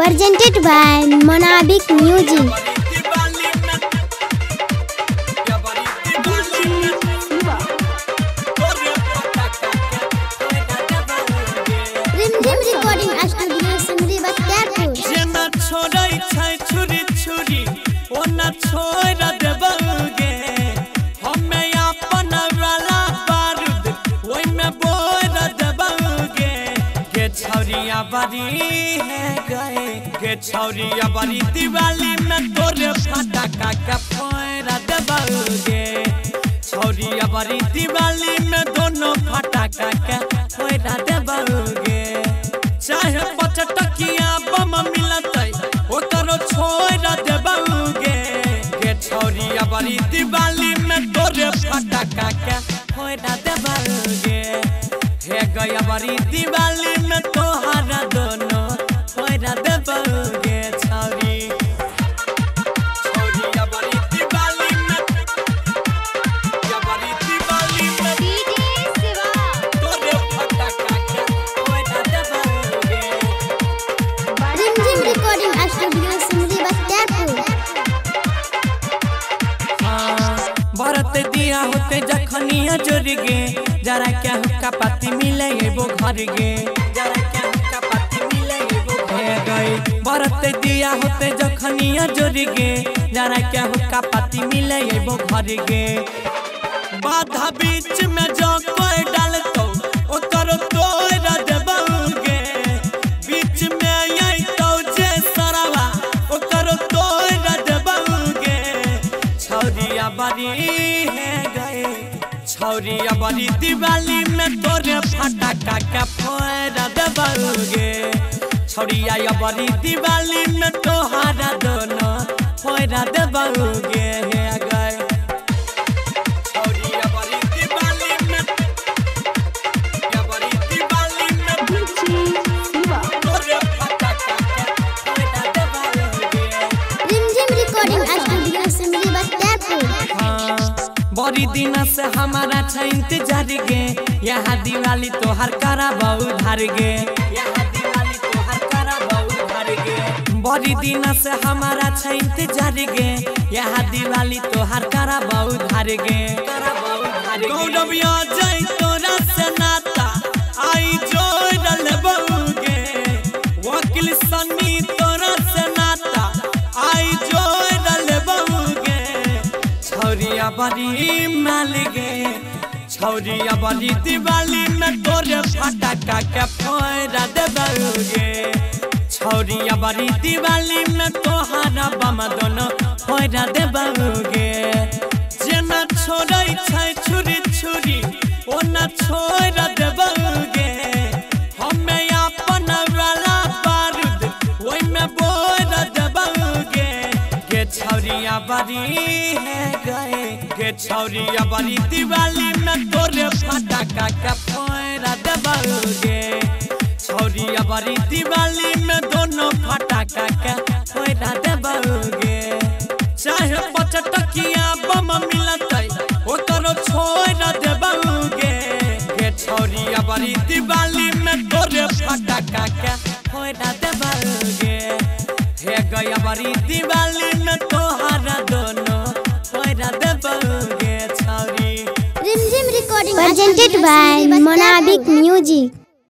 presented by Monabic Music. Rimjim Recording Studio Simri Bachtiarpur. जेना छोड़ै छै छुरी छुरी ओना छोड़ देबोगे हमे अपन वाला बारूद ओइ में बोर देबोगे के छौरिया बड़ी है गए के छौरिया बड़ी दिवाली में तोरे फटाका के फोड़ देबोगे छौरिया बड़ी दिवाली में दोनों फटाका के फोड़ देबोगे चाहे 5 टकिया बम मिलतै ओकरो छोड़ देबोगे के छौरिया बड़ी दिवाली में तोरे फटाका के फोड़ देबोगे हे गया बड़ी दिवाली में तोहरा दोनों फोड़ देबोगे छौरी छौरिया बड़ी दिवाली में या बड़ी दिवाली में तोरे फटाका के फोड़ देबोगे Rimjim Recording Studio Simri Bachtiarpur. भरत दिया होते जखनिया जोर गे जरा क्या हुक्का पाती मिले वो घर गे जरा क्या हुक्का पाती मिले वो घर गए भरत दिया होते जखनिया जोर गे जरा क्या हुक्का पाती मिले वो घर गे बाधा बीच में जो कोई डालतो ओकरो तोड़ देबोगे बीच में यही तो जे सरवा ओकरो तोड़ देबोगे छौरिया बड़ी है गए छौरिया बड़ी दिवाली में तोरे फटाका के फोड़ देबोगे छौरिया बड़ी दिवाली में तोहरा दोनों फोड़ देबोगे हे गए छौरिया बड़ी दिवाली में या बड़ी दिवाली में तोरे फटाका के फोड़ देबोगे Rimjim Recording Studio Simri Bachtiarpur. बड़ी दिन से हमारा छ इंतजार गे यहाँ दिवाली तोहर करा बहु धार गे यहाँ दिवाली तोहर करा बहु धार गे बड़ी दिन से हमारा छ इंतजार गे यहाँ दिवाली तोहर करा बहु धार गे गौरविया जय तोरा से नाता आई जोड़ लेबोगे वकील सनी तोरा से नाता आई जोड़ लेबोगे छौरिया बड़ी माल गे छौरिया बड़ी दिवाली में तोरे फटाका के फोड़ देबोगे छौरिया बड़ी दिवाली में तोहरा बम दोनों फोड़ देबोगे जेना छोड़ै छै छुरी छुरी ओना छोड़ देबोगे हमे अपन वाला बारूद ओइ में बोर देबोगे के छौरिया बड़ी है गए के छौरिया बड़ी दिवाली में तोरे फटाका के फोड़ देबोगे छौरिया बड़ी दिवाली में दोनों फटाका के फोड़ देबोगे चाहे 5 टकिया बम मिलतै ओकरो छोड़ देबोगे के छौरिया बड़ी दिवाली में तोरे फटाका के फोड़ देबोगे हे गया बड़ी दिवाली में तोहरा दोनों फोड़ देबोगे छौरी Rimjim Recording presented by Monabic Music.